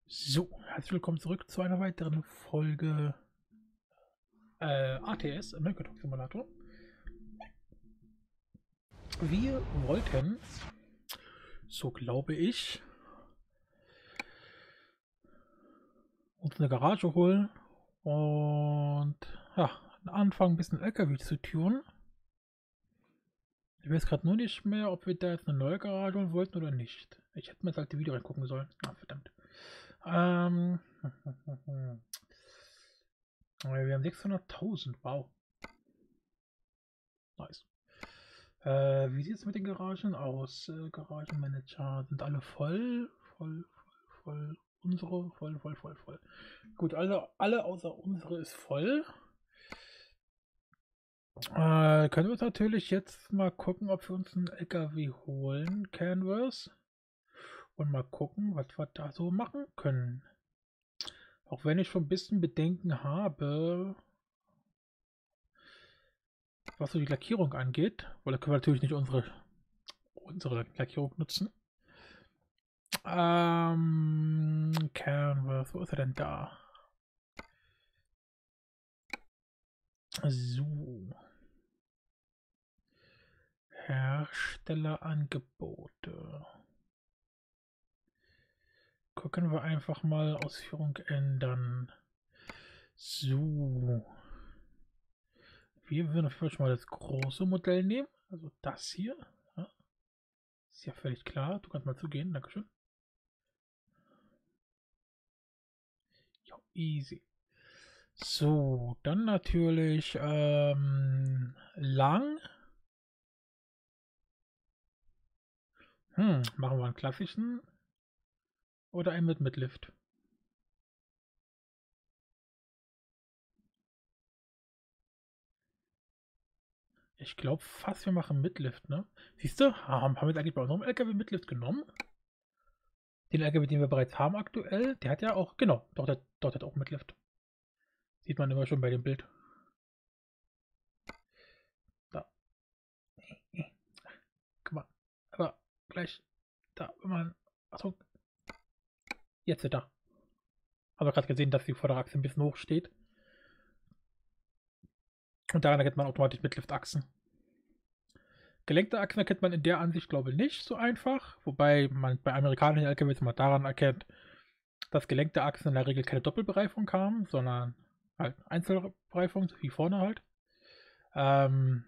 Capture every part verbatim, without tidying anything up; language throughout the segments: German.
So, herzlich willkommen zurück zu einer weiteren Folge äh, A T S, American Truck Simulator. Wir wollten, so glaube ich, uns eine Garage holen und ja, anfangen ein bisschen L K W zu tun. Ich weiß gerade nur nicht mehr, ob wir da jetzt eine neue Garage holen wollten oder nicht. Ich hätte mir das alte Video reingucken sollen. Ah, verdammt. Ähm, wir haben sechshunderttausend, wow. Nice. Äh, wie sieht es mit den Garagen aus? Äh, Garagenmanager sind alle voll, voll, voll, voll. Unsere voll, voll, voll, voll. Gut, alle, alle außer unsere ist voll. Äh, können wir uns natürlich jetzt mal gucken, ob wir uns einen L K W holen, Canvas. Und mal gucken, was wir da so machen können. Auch wenn ich schon ein bisschen Bedenken habe, was so die Lackierung angeht, weil da können wir natürlich nicht unsere, unsere Lackierung nutzen. Ähm, Canvas, wo ist er denn da? So. Herstellerangebote. Gucken wir einfach mal Ausführung ändern. So. Wir würden auf jeden Fall mal das große Modell nehmen. Also das hier. Ja. Ist ja völlig klar. Du kannst mal zugehen. Dankeschön. Ja, easy. So, dann natürlich ähm, lang. Hm, machen wir einen klassischen oder einen mit Mitlift? Ich glaube fast, wir machen Mitlift, ne? Siehst du, haben, haben wir jetzt eigentlich bei unserem L K W Mitlift genommen? Den L K W, den wir bereits haben aktuell, der hat ja auch, genau, doch, der, doch, der hat auch Mitlift. Sieht man immer schon bei dem Bild. Da. Guck mal. Aber gleich, da, wenn man, Achtung. Jetzt ist er da. Habe gerade gesehen, dass die Vorderachse ein bisschen hoch steht. Und daran erkennt man automatisch Mitlift-Achsen. Gelenkte Achsen erkennt man in der Ansicht, glaube ich, nicht so einfach. Wobei man bei amerikanischen L K Ws mal daran erkennt, dass gelenkte Achsen in der Regel keine Doppelbereifung haben, sondern halt Einzelbereifung, wie vorne halt. Ähm,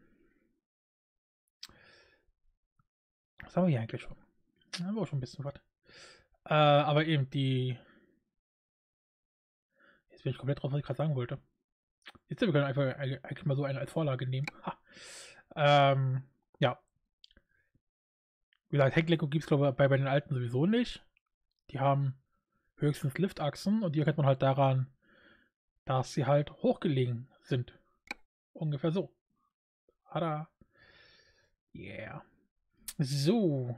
was haben wir hier eigentlich schon? Da haben wir auch schon ein bisschen was. Äh, aber eben die. Jetzt bin ich komplett drauf, was ich gerade sagen wollte. Jetzt wir können einfach eigentlich mal so eine als Vorlage nehmen. Ha. Ähm, ja. Wie gesagt, Hecklenkung gibt es, glaube ich, bei, bei den alten sowieso nicht. Die haben höchstens Liftachsen und die erkennt man halt daran, dass sie halt hochgelegen sind. Ungefähr so. Tada. Yeah. So.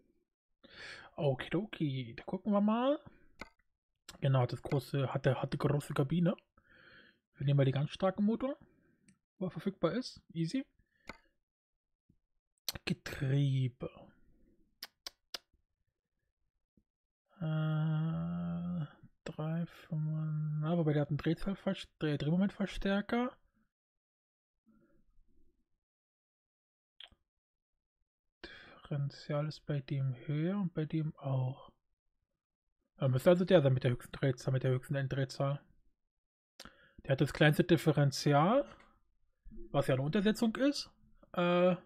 Okidoki. Da gucken wir mal. Genau, das große, hatte, hatte große Kabine. Wir nehmen mal die ganz starke Motor, wo er verfügbar ist. Easy. Getriebe. Äh, drei, fünf, na, wobei der hat einen Drehzahlverstärker, Drehmomentverstärker. Differential ist bei dem höher und bei dem auch. Da müsste also der sein mit der höchsten Drehzahl, mit der höchsten Enddrehzahl. Der hat das kleinste Differential, was ja eine Untersetzung ist. Äh,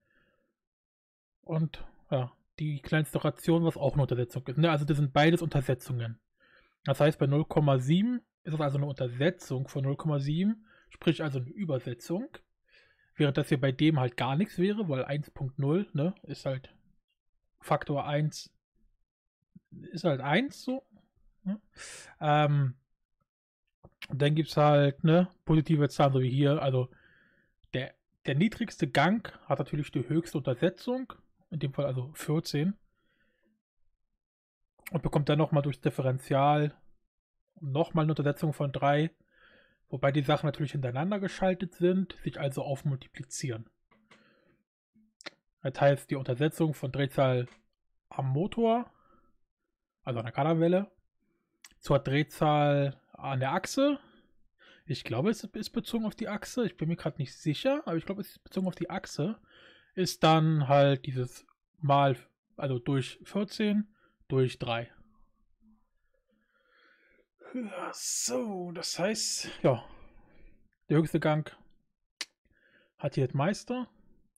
und ja, die kleinste Ration, was auch eine Untersetzung ist. Ne? Also das sind beides Untersetzungen. Das heißt, bei null Komma sieben ist es also eine Untersetzung von null Komma sieben, sprich also eine Übersetzung. Während das hier bei dem halt gar nichts wäre, weil eins Punkt null, ne, ist halt Faktor eins, ist halt eins so. Ne? Ähm, und dann gibt es halt, ne, positive Zahlen, so wie hier. Also der, der niedrigste Gang hat natürlich die höchste Untersetzung, in dem Fall also vierzehn. Und bekommt dann nochmal durchs Differential nochmal eine Untersetzung von drei. Wobei die Sachen natürlich hintereinander geschaltet sind, sich also aufmultiplizieren. Das heißt, die Untersetzung von Drehzahl am Motor, also an der Kaderwelle, zur Drehzahl an der Achse. Ich glaube, es ist bezogen auf die Achse. Ich bin mir gerade nicht sicher, aber ich glaube, es ist bezogen auf die Achse. Ist dann halt dieses mal, also durch vierzehn, durch drei. Ja, so, das heißt, ja, der höchste Gang hat hier das Meister.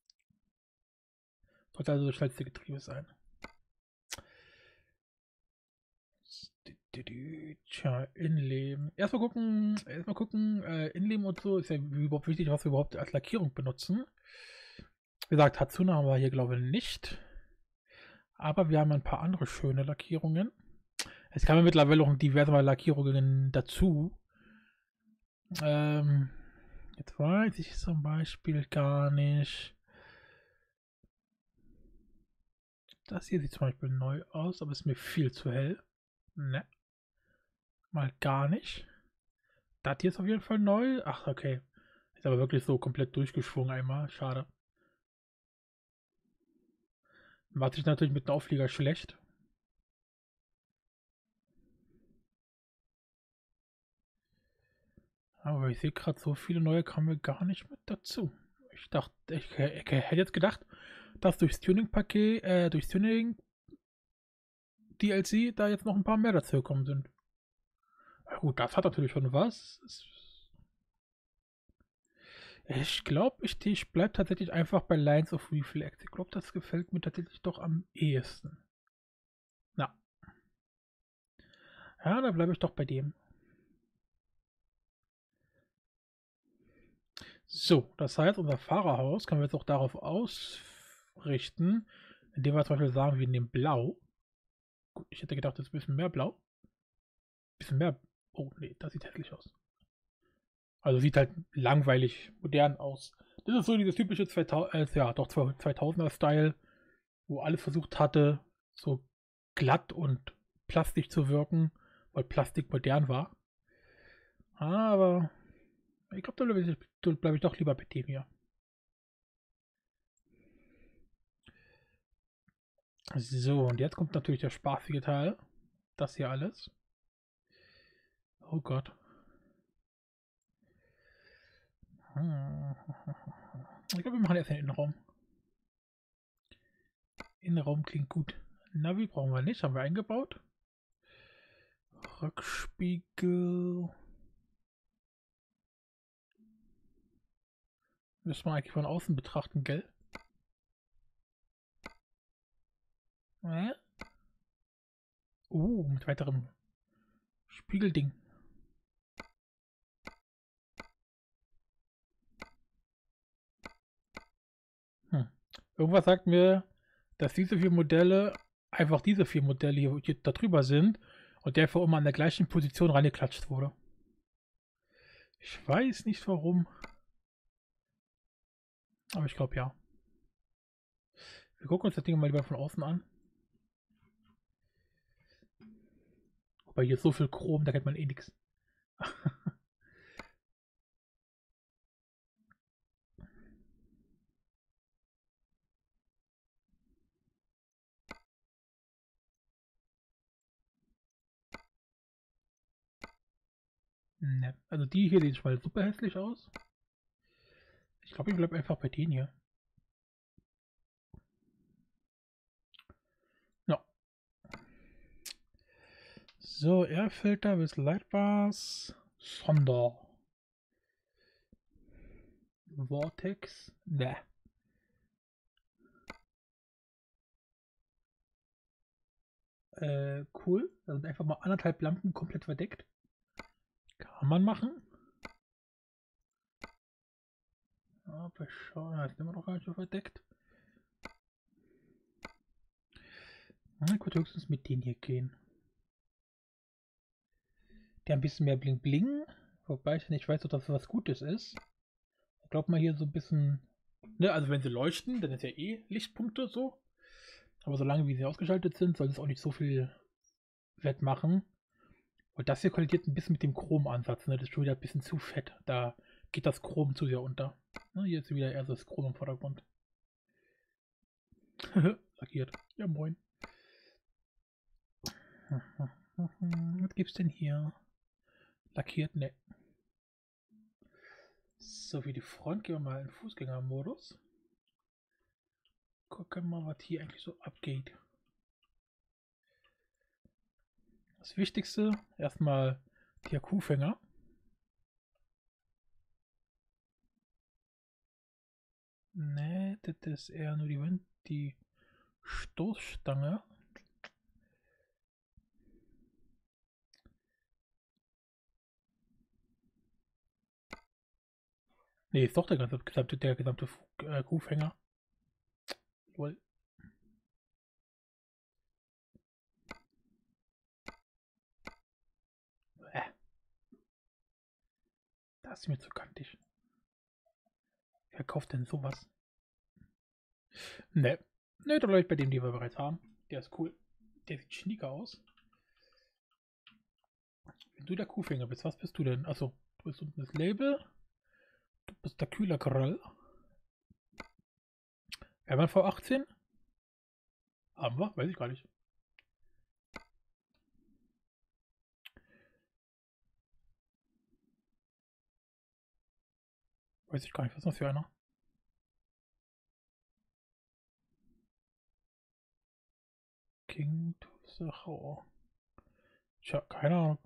Sollte also das schnellste Getriebe sein. Tja, Innenleben. Erstmal gucken, erstmal gucken, äh, Innenleben und so ist ja überhaupt wichtig, was wir überhaupt als Lackierung benutzen. Wie gesagt, Hatsuna haben wir hier glaube ich nicht. Aber wir haben ein paar andere schöne Lackierungen. Es kamen mittlerweile auch diverse Lackierungen dazu. Ähm, jetzt weiß ich zum Beispiel gar nicht. Das hier sieht zum Beispiel neu aus, aber ist mir viel zu hell. Ne. Mal gar nicht. Das hier ist auf jeden Fall neu. Ach, okay. Ist aber wirklich so komplett durchgeschwungen einmal. Schade. Macht sich natürlich mit dem Auflieger schlecht. Aber ich sehe gerade, so viele neue kamen gar nicht mit dazu. Ich dachte, ich, ich, ich hätte jetzt gedacht, dass durchs Tuning-Paket, äh, durchs Tuning-D L C da jetzt noch ein paar mehr dazu gekommen sind. Na gut, das hat natürlich schon was. Ich glaube, ich, ich bleibe tatsächlich einfach bei Lines of Reflex. Ich glaube, das gefällt mir tatsächlich doch am ehesten. Na. Ja, da bleibe ich doch bei dem. So, das heißt, unser Fahrerhaus können wir jetzt auch darauf ausrichten, indem wir zum Beispiel sagen, wir nehmen Blau. Gut, ich hätte gedacht, das ist ein bisschen mehr Blau. Ein bisschen mehr. Oh, nee, das sieht hässlich aus. Also sieht halt langweilig, modern aus. Das ist so dieses typische zweitausend, äh, ja, doch zweitausender-Style, wo alles versucht hatte, so glatt und plastisch zu wirken, weil Plastik modern war. Aber ich glaube, da bleibe ich, bleib ich doch lieber bei dem hier. So, und jetzt kommt natürlich der spaßige Teil. Das hier alles. Oh Gott. Ich glaube, wir machen erst den Innenraum. Innenraum klingt gut. Navi brauchen wir nicht, haben wir eingebaut. Rückspiegel. Müssen wir eigentlich von außen betrachten, gell? Äh? Uh, mit weiterem Spiegelding. Hm. Irgendwas sagt mir, dass diese vier Modelle einfach diese vier Modelle hier, hier da drüber sind und der für immer an der gleichen Position reingeklatscht wurde. Ich weiß nicht warum. Aber ich glaube ja. Wir gucken uns das Ding mal lieber von außen an. Wobei hier ist so viel Chrom, da kennt man eh nichts. Ne, also die hier sieht schon mal super hässlich aus. Ich glaube, ich bleibe einfach bei denen hier. Ja. So, Airfilter bis Lightbars. Sonder. Vortex. Ne. Äh, cool. Also einfach mal anderthalb Lampen komplett verdeckt. Kann man machen. Aber schauen, jetzt sind wir noch gar nicht so verdeckt. Ich könnte höchstens mit denen hier gehen. Der ein bisschen mehr Bling Bling. Wobei ich nicht weiß, ob das was Gutes ist. Ich glaube mal hier so ein bisschen. Ne, also wenn sie leuchten, dann ist ja eh Lichtpunkte so. Aber solange wie sie ausgeschaltet sind, soll es auch nicht so viel Wert machen. Und das hier kollidiert ein bisschen mit dem Chromansatz. Ne? Das ist schon wieder ein bisschen zu fett. Da geht das Chrom zu sehr unter. Ne, hier ist wieder eher so das Chrom im Vordergrund. Lackiert. Ja, moin. Was gibt's denn hier? Lackiert, ne. So, wie die Front gehen wir mal in Fußgängermodus. Gucken wir mal, was hier eigentlich so abgeht. Das Wichtigste, erstmal die Akkufänger. Ne, das ist eher nur die Wind, die Stoßstange. Ne, ist doch der gesamte, der gesamte äh, Kuhfänger. Lol. Äh. Das ist mir zu kantig. Wer kauft denn sowas? Ne. Ne, da bleibe ich bei dem, den wir bereits haben. Der ist cool. Der sieht schnieker aus. Wenn du der Kuhfänger bist, was bist du denn? Achso, du bist unten das Label. Du bist der Kühlerkrall. Wir haben V achtzehn? Haben wir? Weiß ich gar nicht. Weiß ich gar nicht, was ist das für einer? King to the Hau. Tja, keine Ahnung.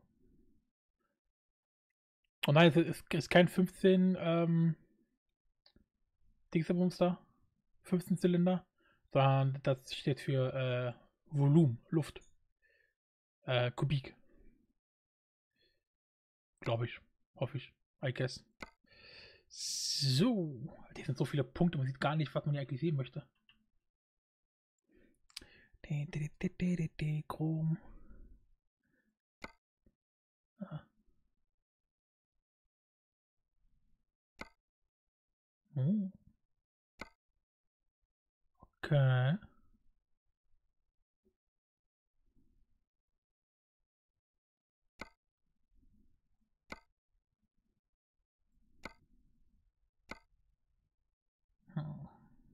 Oh nein, es ist, ist kein fünfzehn ähm, Dingsabums da. fünfzehn Zylinder. Sondern das steht für äh, Volumen, Luft. Äh, Kubik. Glaube ich. Hoffe ich. I guess. So. Hier sind so viele Punkte, man sieht gar nicht, was man hier eigentlich sehen möchte. Chrom. Ah. Oh. Okay. Hm.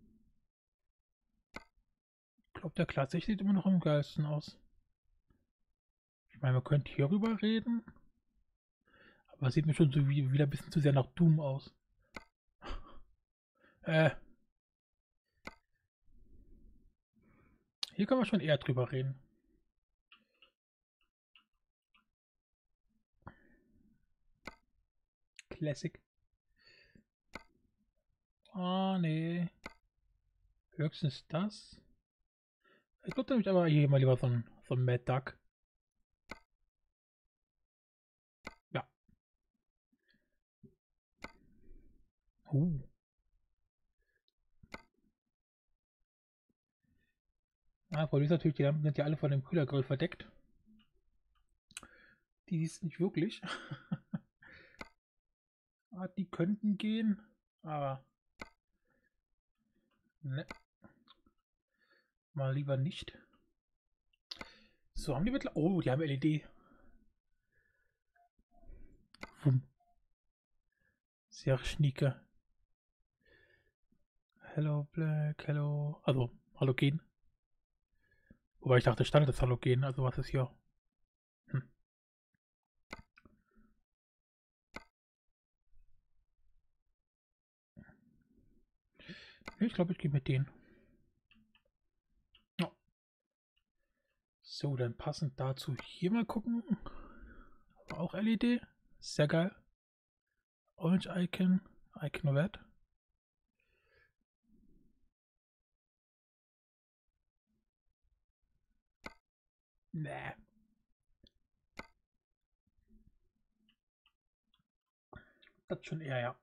Ich glaube, der Klassik sieht immer noch am geilsten aus. Ich meine, man könnte hier rüber reden. Aber es sieht mir schon so wie, wieder ein bisschen zu sehr nach Doom aus. Äh. Hier können wir schon eher drüber reden. Classic. Ah, nee. Höchstens das. Ich glaube nämlich aber hier mal lieber so ein, so ein Mad Duck. Ja. Uh. Ah, Problem ist natürlich, die Lampen sind ja alle von dem Kühlergrill verdeckt. Die ist nicht wirklich. Ah, die könnten gehen, aber ne. Mal lieber nicht. So, haben die mittlerweile. Oh, die haben L E D. Wum. Sehr schnieke. Hello Black, hello. Also, Halogen. Wobei ich dachte, Standard ist Halogen. Also, was ist hier? Hm. Ich glaube, ich gehe mit denen. Ja. So, dann passend dazu hier mal gucken. Auch L E D. Sehr geil. Orange Icon. Icon Red. Nee. Das schon eher, ja.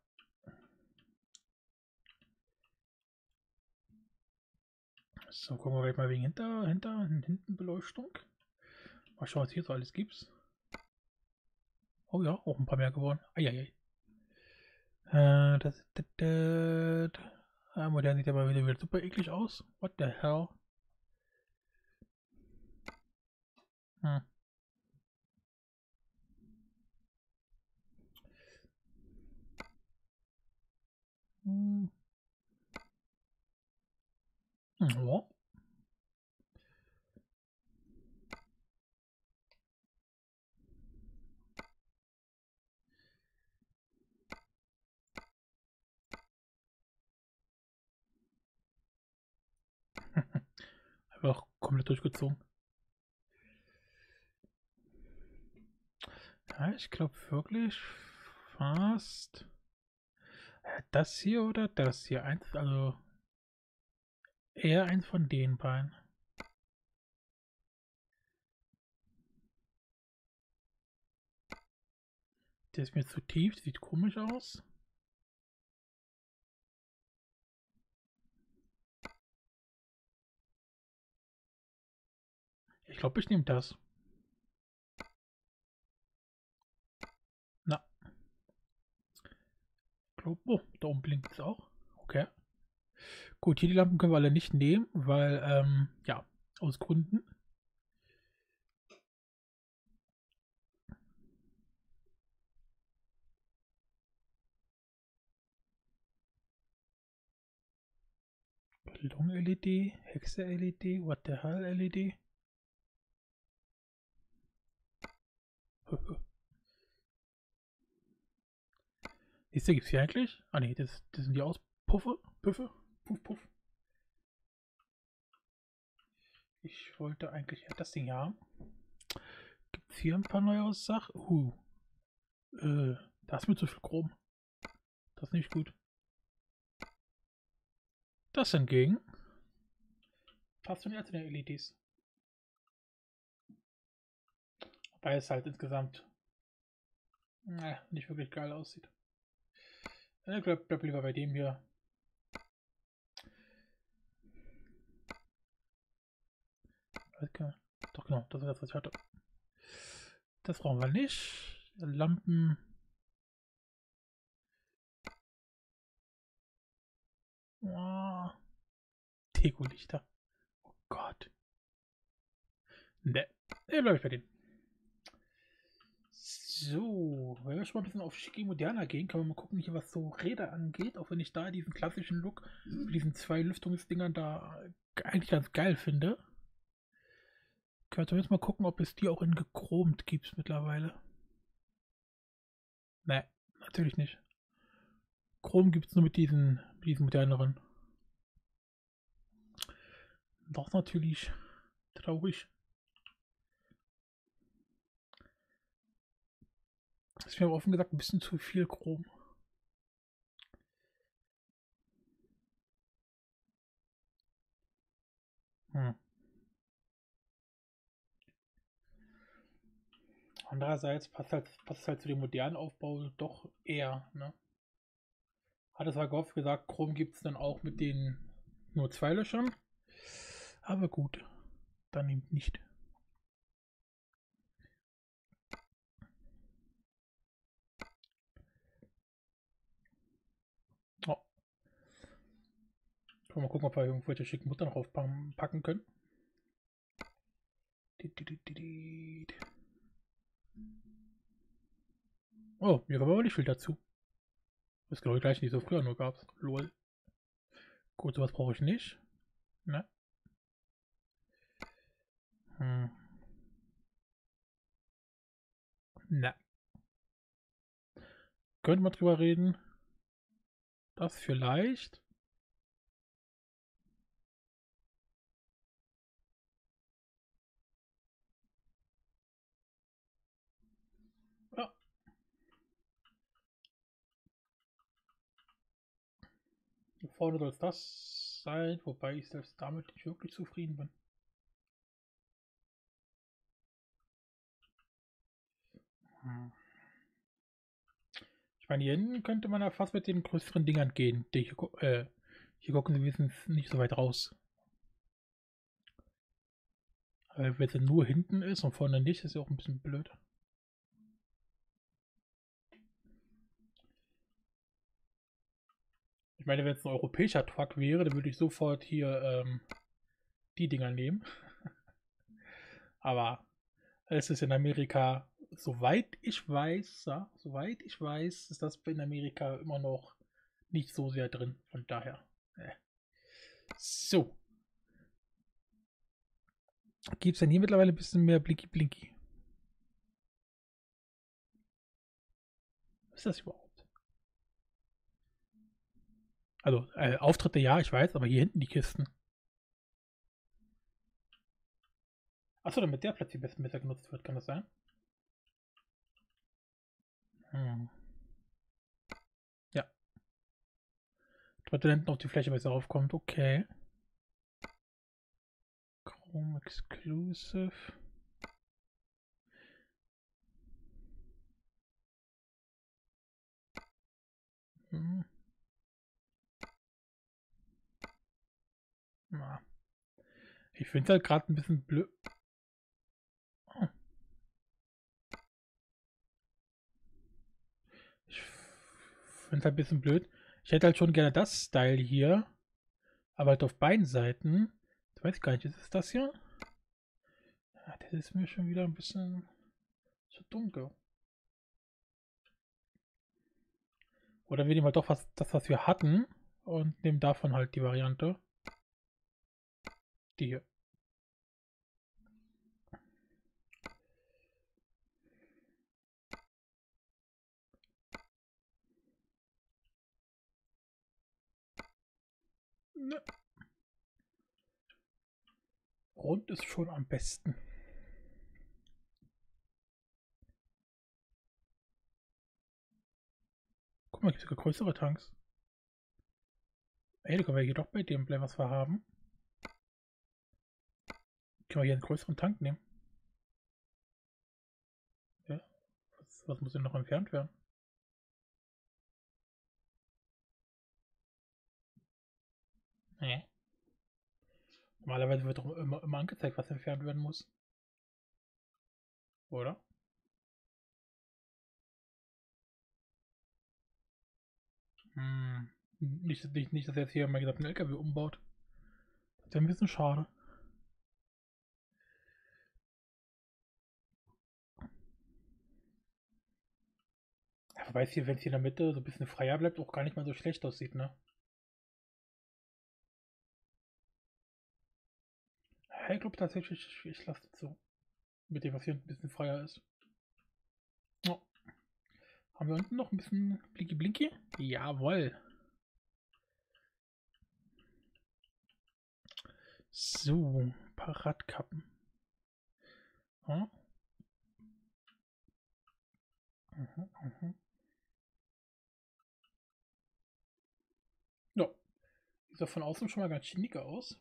So, gucken wir gleich mal wegen hinter, hinter, hinten Beleuchtung. Mal schauen, was hier so alles gibt. Oh ja, auch ein paar mehr geworden. Eieiei. Äh, das, das, das, ah, modern sieht aber wieder, wieder super eklig aus. What the hell? Hm. Hm. Ja. auch komplett durchgezogen. Ja, ich glaube wirklich fast das hier oder das hier. Eins, also eher eins von den beiden. Der ist mir zu tief, sieht komisch aus. Ich glaube, ich nehme das. Na. Glaub, oh, da oben blinkt es auch. Okay. Gut, hier die Lampen können wir alle nicht nehmen, weil, ähm, ja, aus Gründen. Ballon-L E D, Hexe-L E D, what the hell L E D? Siehst du, gibt's hier eigentlich? Ah ne, das, das sind die Auspuffe. Puffe? Puff, puff. Ich wollte eigentlich ja das Ding hier haben. Gibt's hier ein paar neue Sachen? Uh. Äh, da ist mir zu viel Chrom. Das ist nicht gut. Das hingegen passt schon eher zu den L E Ds. Weil es halt insgesamt äh, nicht wirklich geil aussieht. Ich glaube, bleib lieber bei dem hier. Doch genau, das ist das, was ich hatte. Das brauchen wir nicht. Lampen. Oh. Deko-Lichter. Oh Gott. Ne, ne, bleib ich bei denen. So, wenn wir schon mal ein bisschen auf schicki moderner gehen, können wir mal gucken, hier was so Räder angeht, auch wenn ich da diesen klassischen Look mit diesen zwei Lüftungsdingern da eigentlich ganz geil finde. Können wir jetzt mal gucken, ob es die auch in gechromt gibt mittlerweile. Ne, natürlich nicht. Chrom gibt es nur mit diesen, mit diesen moderneren. Doch natürlich traurig. Das ist mir aber offen gesagt ein bisschen zu viel Chrom. Hm. Andererseits passt halt, passt halt zu dem modernen Aufbau doch eher, ne? Hat es Goff gesagt, Chrom gibt es dann auch mit den nur zwei Löchern. Aber gut, dann eben nicht. Oh. Können wir mal gucken, ob wir irgendwelche schicken Mutter noch aufpacken können. Oh, hier kommen aber nicht viel dazu. Das glaube ich gleich nicht so früher nur gab es. Lol. Gut, sowas brauche ich nicht. Ne? Hm. Ne. Könnte man drüber reden. Das vielleicht. Ja. Hier vorne soll es das sein, wobei ich selbst damit nicht wirklich zufrieden bin. Hm. Ich meine, hier hinten könnte man ja fast mit den größeren Dingern gehen. Die hier, äh, hier gucken sie wenigstens nicht so weit raus. Aber wenn es nur hinten ist und vorne nicht, ist ja auch ein bisschen blöd. Ich meine, wenn es ein europäischer Truck wäre, dann würde ich sofort hier ähm, die Dinger nehmen. Aber es ist in Amerika, soweit ich weiß, ja, soweit ich weiß, ist das in Amerika immer noch nicht so sehr drin. Von daher. Äh. So. Gibt es denn hier mittlerweile ein bisschen mehr Blinky Blinky? Was ist das überhaupt? Also, äh, Auftritte ja, ich weiß, aber hier hinten die Kisten. Achso, damit der Platz hier besten besser genutzt wird, kann das sein? Hm. Ja. Damit da hinten auf die Fläche besser aufkommt, okay. Chrome Exclusive. Hm. Na. Ich finde es halt gerade ein bisschen blöd. Oh. Ich finde es halt ein bisschen blöd. Ich hätte halt schon gerne das Style hier. Aber halt auf beiden Seiten. Ich weiß gar nicht, ist es das hier? Ja, das ist mir schon wieder ein bisschen zu dunkel. Oder wir nehmen halt doch was, das, was wir hatten. Und nehmen davon halt die Variante. Die hier. Ne. Rund ist schon am besten. Guck mal, gibt sogar größere Tanks. Ey, da können wir hier doch bei dem bleiben, was wir haben. Können wir hier einen größeren Tank nehmen? Ja. Was, was muss denn noch entfernt werden? Nee. Normalerweise wird doch immer, immer angezeigt, was entfernt werden muss. Oder? Hm. Nicht, nicht, nicht, dass er jetzt hier mal gesagt einen L K W umbaut. Das wäre ein bisschen schade. Ja, wobei es hier, wenn es hier in der Mitte so ein bisschen freier bleibt, auch gar nicht mal so schlecht aussieht, ne? Ja, ich glaube tatsächlich, ich, ich lasse das so. Mit dem, was hier ein bisschen freier ist. Oh. Haben wir unten noch ein bisschen Blinky Blinky? Jawohl. So, Paradkappen. Ja. Mhm, mhm. Ja, sieht doch von außen schon mal ganz schick aus.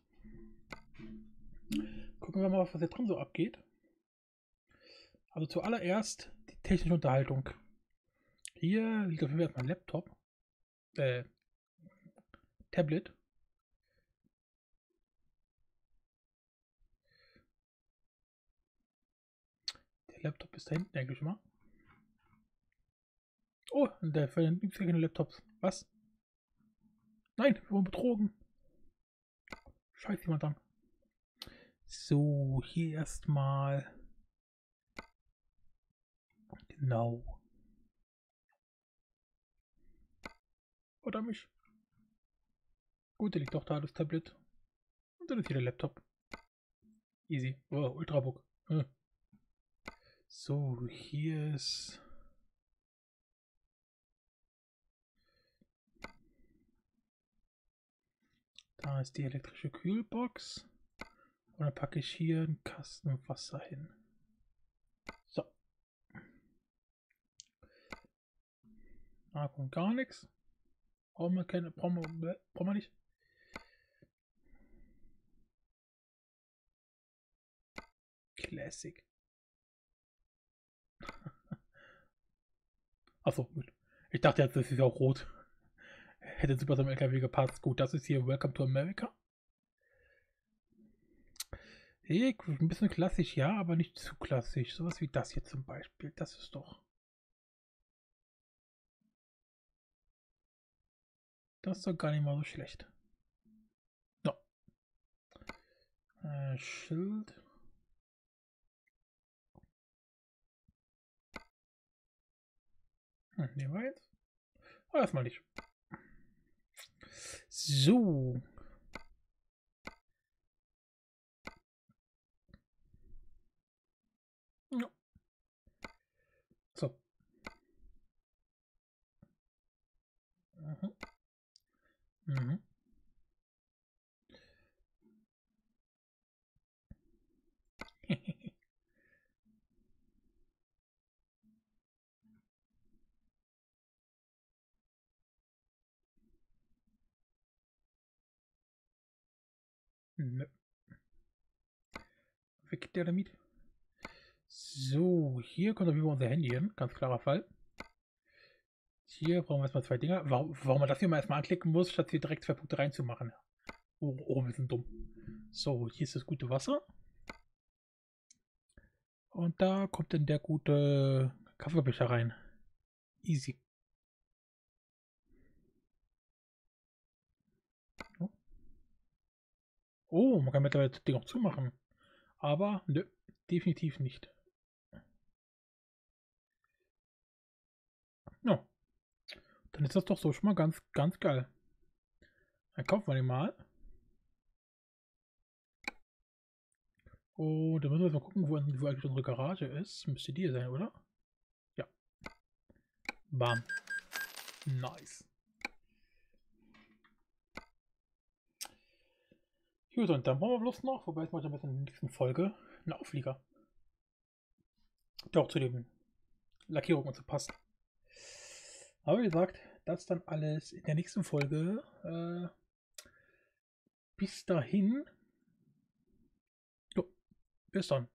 Gucken wir mal, was hier drin so abgeht. Also zuallererst die technische Unterhaltung. Hier liegt auf jeden Fall erstmal ein Laptop. Äh, Tablet. Der Laptop ist da hinten eigentlich immer. Oh, der für den gibt es keine Laptops. Was? Nein, wir wurden betrogen. Scheiß jemand an. So, hier erstmal. Genau. Oder mich. Gut, der liegt doch da, das Tablet. Und dann ist hier der Laptop. Easy. Oh, Ultrabook. Hm. So, hier ist. Da ist die elektrische Kühlbox. Und dann packe ich hier einen Kasten Wasser hin. So. Da kommt gar nichts. Brauchen wir keine. Brauchen wir, brauchen wir nicht. Classic. Achso, gut. Ich dachte jetzt, das ist auch rot. Hätte super zum L K W gepasst. Gut, das ist hier Welcome to America. Hey, ein bisschen klassisch, ja, aber nicht zu klassisch. Sowas wie das hier zum Beispiel. Das ist doch. Das ist doch gar nicht mal so schlecht. No. Äh, Schild. Hm, nehmen wir jetzt? Oh, erstmal nicht. So. Ja. So. Mhm. Mhm. Nö. Wer gibt der damit? So, hier kommt auf jeden Fall unser Handy hin. Ganz klarer Fall. Hier brauchen wir erstmal zwei Dinger. Warum, warum man das hier mal erstmal anklicken muss, statt hier direkt zwei Punkte reinzumachen. Oh, oh, wir sind dumm. So, hier ist das gute Wasser. Und da kommt dann der gute Kaffeebecher rein. Easy. Oh, man kann mittlerweile das Ding auch zumachen. Aber, nö, definitiv nicht. Ja. Dann ist das doch so schon mal ganz, ganz geil. Dann kaufen wir den mal. Und dann müssen wir jetzt mal gucken, wo, wo eigentlich unsere Garage ist. Müsste die hier sein, oder? Ja. Bam. Nice. Gut, und dann brauchen wir bloß noch, wobei es mal damit in der nächsten Folge, einen Auflieger. Der auch zu den Lackierungen und so passt. Aber wie gesagt, das dann alles in der nächsten Folge. Äh, bis dahin. Jo, bis dann.